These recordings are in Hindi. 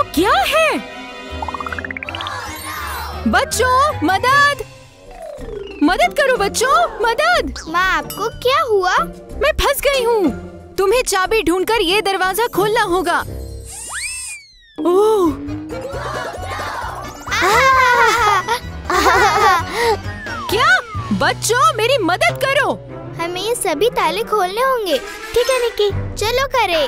क्या है? बच्चों मदद! मदद करो बच्चों, मदद! माँ आपको क्या हुआ? मैं फंस गई हूँ। तुम्हें चाबी ढूंढकर ये दरवाजा खोलना होगा। ओह! क्या? बच्चों मेरी मदद करो। हमें ये सभी ताले खोलने होंगे। ठीक है निक्की, चलो करे।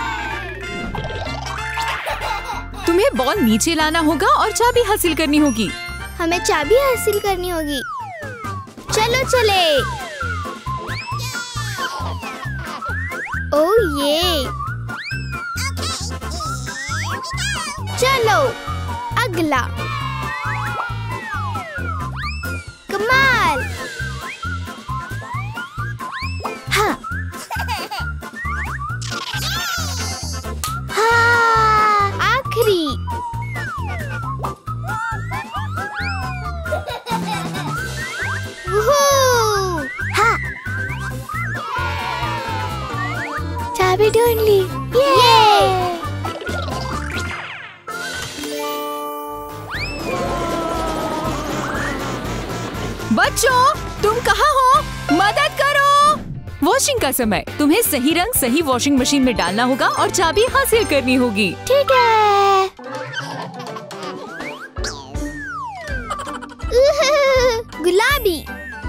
तुम्हें बॉल नीचे लाना होगा और चाबी हासिल करनी होगी। हमें चाबी हासिल करनी होगी। चलो चले। ओह ये। चलो अगला। कमाल। हाँ हाँ आखिरी। हाँ चाबी ढूंढ ली। ये बच्चों तुम कहाँ हो? मदद करो। वॉशिंग का समय। तुम्हें सही रंग सही वॉशिंग मशीन में डालना होगा और चाबी हासिल करनी होगी। ठीक है। गुलाबी,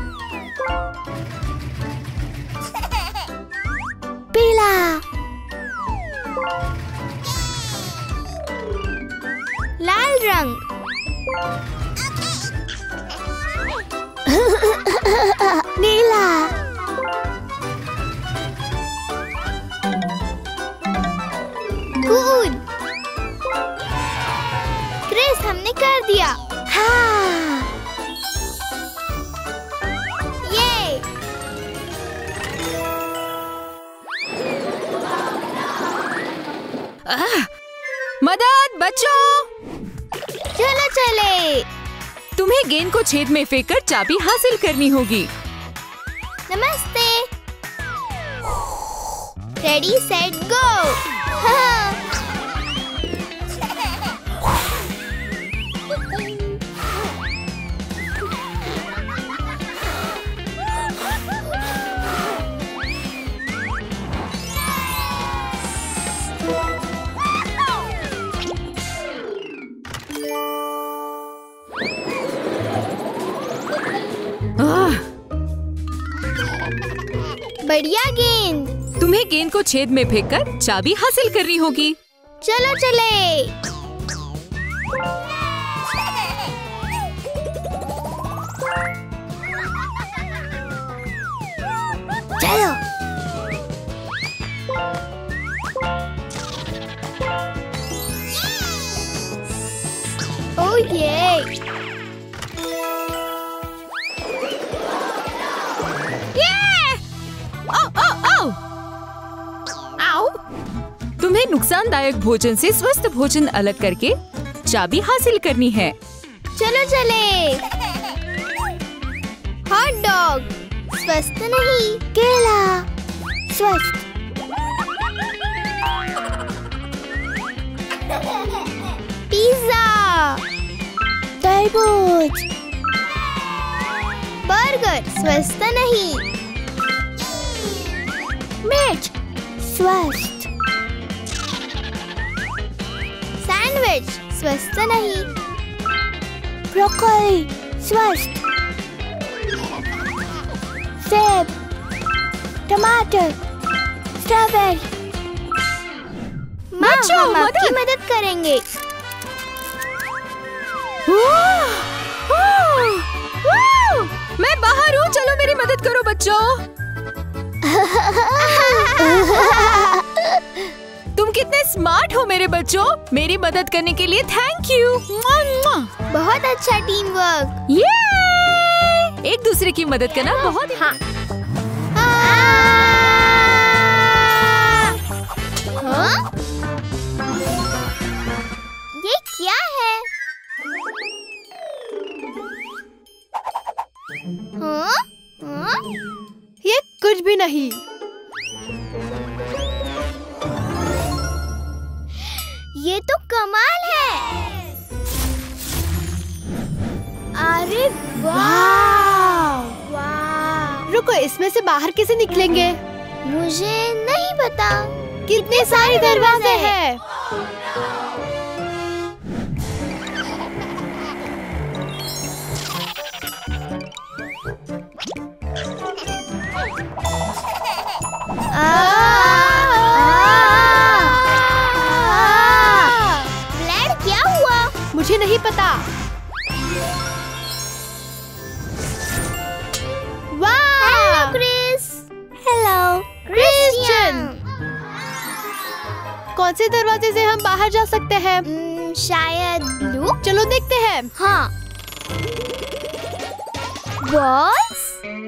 पीला, लाल रंग, नीला, कूल। क्रिस हमने कर दिया। हाँ ये। मदद बच्चों! चलो चले। तुम्हें गेंद को छेद में फेंककर चाबी हासिल करनी होगी। नमस्ते। Ready set go. हाँ। बढ़िया गेंद। तुम्हें गेंद को छेद में फेंककर चाबी हासिल करनी होगी। चलो चले। चलो। ओह ये। तुम्हें नुकसानदायक भोजन से स्वस्थ भोजन अलग करके चाबी हासिल करनी है। चलो चले। हॉट डॉग स्वस्थ नहीं। केला स्वस्थ। पिज्जा तरबूज। बर्गर स्वस्थ नहीं। मिर्च स्वस्थ। सैंडविच स्वस्थ नहीं। ब्रोकोली स्वस्थ। सेब, टमाटर, स्ट्रॉबेरी। माँ हम आपकी मदद करेंगे। मैं बाहर हूँ, चलो मेरी मदद करो बच्चों। तुम कितने स्मार्ट हो मेरे बच्चों। मेरी मदद करने के लिए थैंक यू। बहुत अच्छा टीम वर्क। ये एक दूसरे की मदद करना बहुत। हाँ हाँ? ये क्या है? हाँ? हाँ? ये कुछ भी नहीं। ये तो कमाल है। अरे वाह! वाह! रुको, इसमें से बाहर कैसे निकलेंगे? मुझे नहीं पता। कितने सारे दरवाजे हैं। ब्लैड, क्या हुआ? मुझे नहीं पता। Hello Chris. Hello Christian. कौन से दरवाजे से हम बाहर जा सकते हैं? शायद ब्लू। चलो देखते हैं। हाँ। बॉल्स?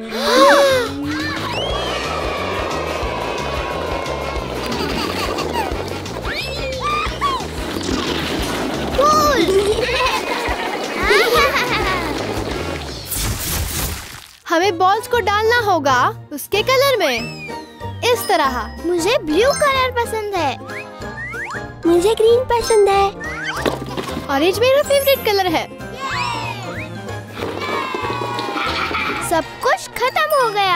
हमें बॉल्स को डालना होगा उसके कलर में, इस तरह। मुझे ब्लू कलर पसंद है। मुझे ग्रीन पसंद है। ऑरेंज मेरा फेवरेट कलर है। सब कुछ खत्म हो गया।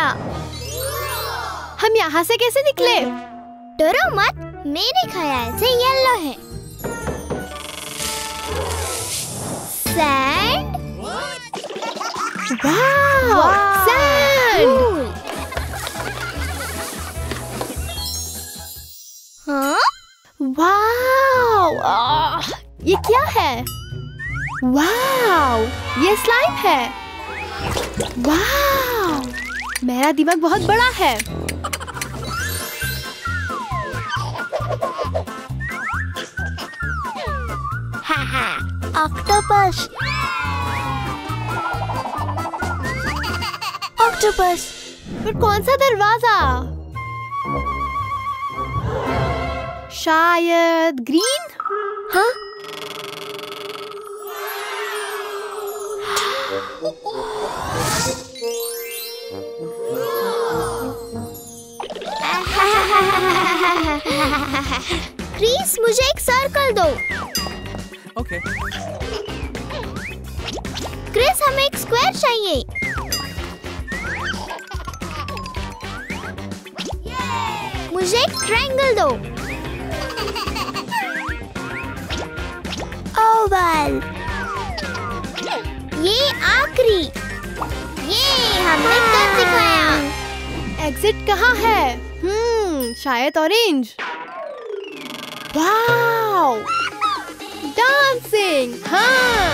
हम यहाँ से कैसे निकले? डरो मत, मेरे ख्याल से येलो है। सैंड? वाह! सैंड! कूल। हाँ? वाह! ये क्या है? वाह! ये स्लाइम है। वाह! मेरा दिमाग बहुत बड़ा है। हाहा, ऑक्टोपस। ऑक्टोपस। पर कौन सा दरवाजा? शायद ग्रीन? हाँ? क्रिस, मुझे एक सर्कल दो। Okay. क्रिस, हमें एक स्क्वायर चाहिए। मुझे एक ट्रायंगल दो। ओवल। ये आखिरी। ये हमने कर दिखाया। एग्जिट कहाँ है? शायद ऑरेंज। वाव! डांसिंग! हाँ!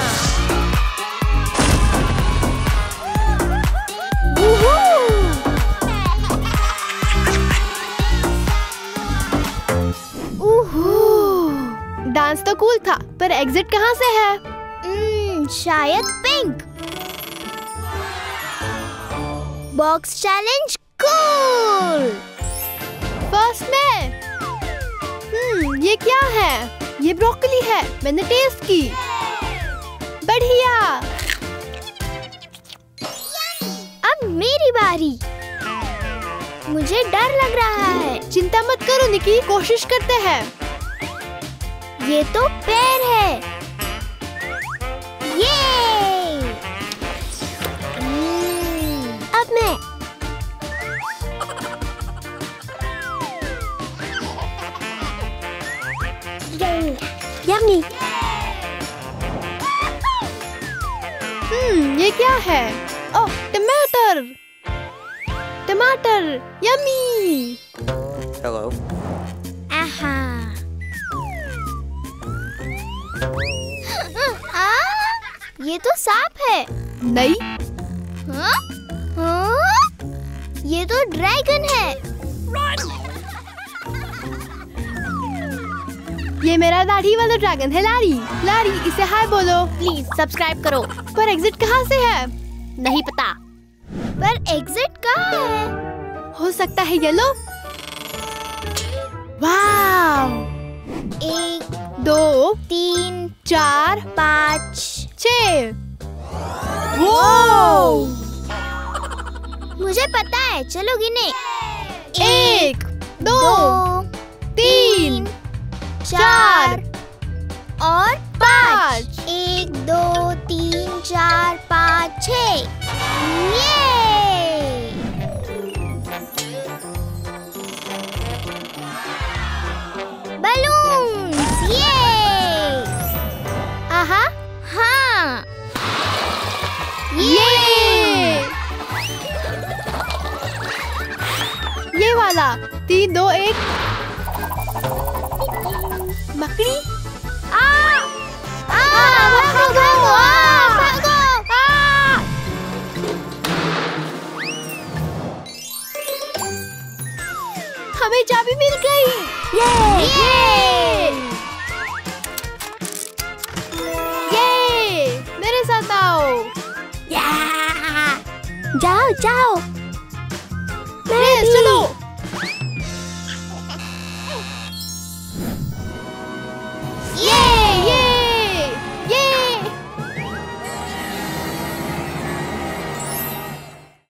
डांस तो कूल था, पर एग्जिट कहाँ से है? शायद pink. Box challenge cool. First में। ये क्या है? ये ब्रोकली है, मैंने टेस्ट की। बढ़िया। अब मेरी बारी। मुझे डर लग रहा है। चिंता मत करो निकी, कोशिश करते हैं। ये तो पैर है। ये। अब मैं। यम्मी। ये क्या है? ओह, टमाटर। टमाटर, यम्मी। Hello. आहा। ये तो सांप है। नहीं। हाँ? हाँ? ये तो ड्रैगन है। ये मेरा दाढ़ी वाला ड्रैगन है, लारी। लारी, इसे हाय बोलो। प्लीज सब्सक्राइब करो। पर एग्जिट कहाँ से है? नहीं पता। पर एग्जिट कहाँ है? हो सकता है येलो। वाव! 1, 2, 3, 4, 5, 6। वो! मुझे पता है, चलो गिने। 1, 2, 3, 4, और 5। 5। 1 2 3 4 5 6। ये बलून्स। ये आहा। हाँ। ये वाला 3 2 1। मकड़ी। भागो भागो। हमें चाबी मिल गई। ये मेरे साथ आओ। जाओ जाओ। चलो। ये